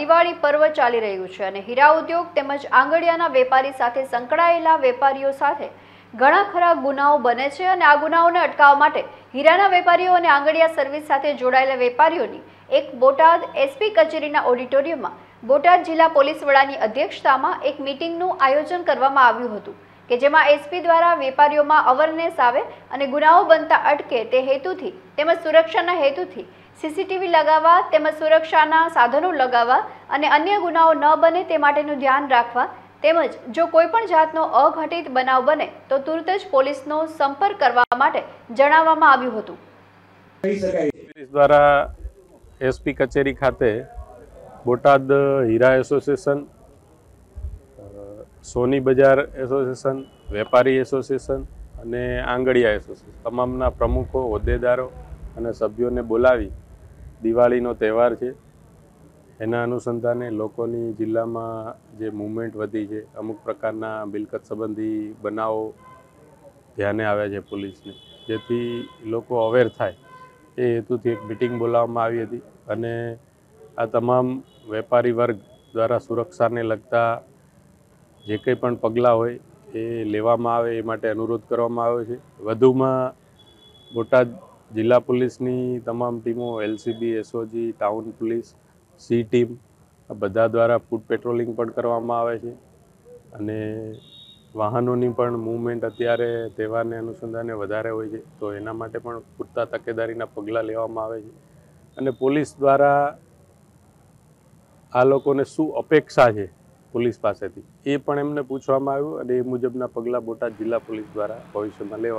દિવાળી પર્વ ચાલી રહ્યું છે અને હીરા ઉદ્યોગ તેમજ આંગડિયાના વેપારી સાથે સંકળાયેલા વેપારીઓ સાથે ઘણા ખરા ગુનાઓ બને છે અને આ ગુનાઓને અટકાવવા માટે હીરાના વેપારીઓ અને આંગડિયા સર્વિસ સાથે જોડાયેલા વેપારીઓની એક બોટાદ એસપી કચેરીના ઓડિટોરિયમમાં બોટાદ જિલ્લા પોલીસ વડાની અધ્યક્ષતામાં એક મીટિંગનું આયોજન કરવામાં આવ્યું હતું કે જેમાં એસપી દ્વારા વેપારીઓમાં અવેરનેસ આવે અને ગુનાઓ બનતા અટકે તે હેતુથી તેમજ સુરક્ષાના હેતુથી સીસીટીવી લગાવવા તેમજ સુરક્ષાના સાધનો લગાવવા અને અન્ય ગુનાઓ ન બને તે માટેનું ધ્યાન રાખવા તેમજ જો કોઈ પણ જાતનો અઘટિત બનાવ બને તો તુરત જ પોલીસનો સંપર્ક કરવા માટે જણાવવામાં આવ્યું હતું। પોલીસ દ્વારા એસપી કચેરી ખાતે બોટાદ હીરા એસોસિએશન, સોની બજાર એસોસિએશન, વેપારી એસોસિએશન અને આંગડિયા એસોસિએશન તમામના પ્રમુખો, હોદ્દેદારો અને સભ્યોને બોલાવી દિવાળીનો તહેવાર છે એના અનુસંધાને લોકોની જિલ્લામાં જે મૂવમેન્ટ વધી છે, અમુક પ્રકારના મિલકત સંબંધી બનાવો ધ્યાને આવ્યા છે પોલીસને, જેથી લોકો અવેર થાય એ હેતુથી એક મિટિંગ બોલાવવામાં આવી હતી અને આ તમામ વેપારી વર્ગ દ્વારા સુરક્ષાને લગતા જે કંઈ પણ પગલાં હોય એ લેવામાં આવે એ માટે અનુરોધ કરવામાં આવ્યો છે। વધુમાં બોટાદ જિલ્લા પોલીસની તમામ ટીમો, LCB, SOG, town police, C team આ બધા દ્વારા ફૂટ પેટ્રોલિંગ પણ કરવામાં આવે છે અને વાહનોની પણ મૂવમેન્ટ અત્યારે તહેવારને અનુસંધાને વધારે હોય છે તો એના માટે પણ પૂરતા તકેદારીના પગલાં લેવામાં આવે છે અને પોલીસ દ્વારા આ લોકોને શું અપેક્ષા છે પોલીસ પાસેથી એ પણ એમને પૂછવામાં આવ્યું અને એ મુજબના પગલાં બોટાદ જિલ્લા પોલીસ દ્વારા ભવિષ્યમાં લેવા